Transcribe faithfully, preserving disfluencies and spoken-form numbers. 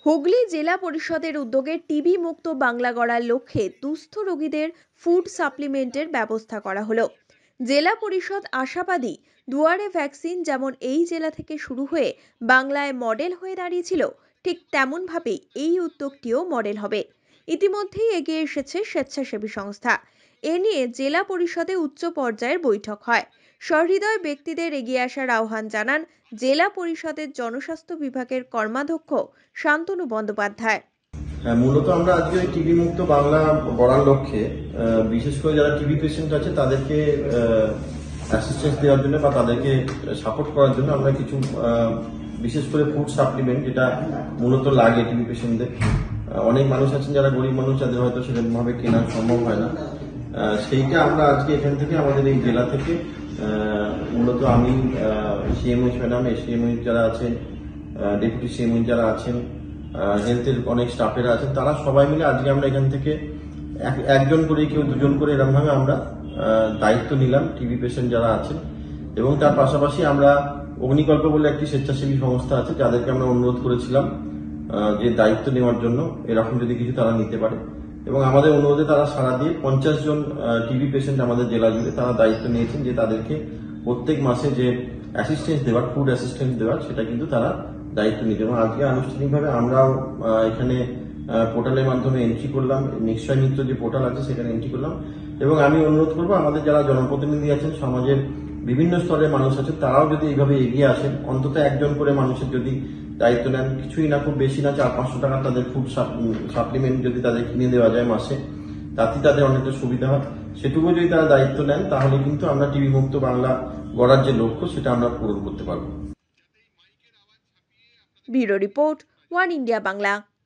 হুগলি জেলা পরিষদের উদ্যোগে টিবি মুক্ত বাংলা গড়ার লক্ষ্যে দুস্থ রোগীদের ফুড সাপ্লিমেন্টের ব্যবস্থা করা হলো। জেলা পরিষদ আশাবাদী দুয়ারে ভ্যাকসিন যেমন এই জেলা থেকে শুরু হয়ে বাংলায় মডেল হয়ে দাঁড়িয়েছিল, ঠিক তেমন ভাবেই এই উদ্যোগটিও মডেল হবে। ইতিমধ্যেই এগিয়ে এসেছে স্বেচ্ছাসেবী সংস্থা। এ নিয়ে জেলা পরিষদে উচ্চ পর্যায়ের বৈঠক হয়। সহৃদয় ব্যক্তিদের এগিয়ে আসার আহ্বান জানান জেলা পরিষদের জনস্বাস্থ্য বিভাগের কর্মাধ্যক্ষ শান্তনু বন্দ্যোপাধ্যায়। হ্যাঁ, মূলত আমরা আজকে টিবি মুক্ত বাংলা গড়ার লক্ষ্যে বিশেষ করে যারা টিবি পেশেন্ট আছে তাদেরকে অ্যাসিস্ট্যান্স দেওয়ার জন্য বা তাদেরকে সাপোর্ট করার জন্য আমরা কিছু বিশেষ করে ফুড সাপ্লিমেন্ট, যেটা মূলত লাগে টিবি পেশেন্টদের। অনেক মানুষ আছেন যারা গরিব মানুষ, যাদের হয়তো সেরকমভাবে কেনা সম্ভব হয় না। সেইটা আমরা আজকে এখান থেকে আমাদের এই জেলা থেকে মূলত আমি সিএমওইচ ম্যাডাম, এসিএমওইচ যারা আছেন, ডেপুটি সিএমওইচ যারা আছেন, হেলথের অনেক স্টাফেরা আছেন, তারা সবাই মিলে আজকে আমরা এখান থেকে একজন করে কেউ দুজন করে এরকম ভাবে আমরা দায়িত্ব নিলাম টিবি পেশেন্ট যারা আছেন। এবং তার পাশাপাশি আমরা অগ্নিকল্প বলে একটি স্বেচ্ছাসেবী সংস্থা আছে, যাদেরকে আমরা অনুরোধ করেছিলাম যে দায়িত্ব নেওয়ার জন্য, এরকম যদি কিছু তারা নিতে পারে। এবং আমাদের অনুরোধে তারা সাড়া দিয়ে পঞ্চাশ জন টিবি পেশেন্ট আমাদের জেলা জুড়ে তারা দায়িত্ব নিয়েছেন যে তাদেরকে প্রত্যেক মাসে যে অ্যাসিস্ট্যান্স দেওয়ার, ফুড অ্যাসিস্ট্যান্স দেওয়ার, সেটা কিন্তু তারা দায়িত্ব নিতে। এবং আজকে আনুষ্ঠানিকভাবে আমরাও এখানে পোর্টালের মাধ্যমে এন্ট্রি করলাম, নিশ্চয় মিত্র যে পোর্টাল আছে সেখানে এন্ট্রি করলাম। এবং আমি অনুরোধ করবো আমাদের যারা জনপ্রতিনিধি আছেন, সমাজের বিভিন্ন স্তরের মানুষ আছে, তারাও যদি এইভাবে এগিয়ে আসেন, অন্তত একজন করে মানুষের যদি দায়িত্ব নেন, কিছুই না, খুব বেশি না, চার পাঁচশো টাকা তাদের ফুড সাপ্লিমেন্ট যদি তাদের কিনে দেওয়া যায় মাসে, তাতে তাদের অনেকটা সুবিধা হয়। সেটুকু যদি তারা দায়িত্ব নেন, তাহলে কিন্তু আমরা টিবি মুক্ত বাংলা গড়ার যে লক্ষ্য সেটা আমরা পূরণ করতে পারবো। Bureau report, one India Bangla.